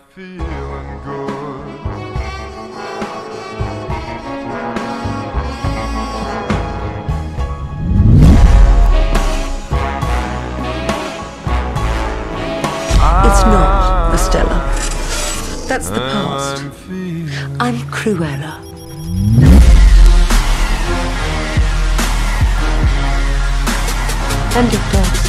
feeling good. It's not Estella. That's the past. I'm Cruella. And your daughter.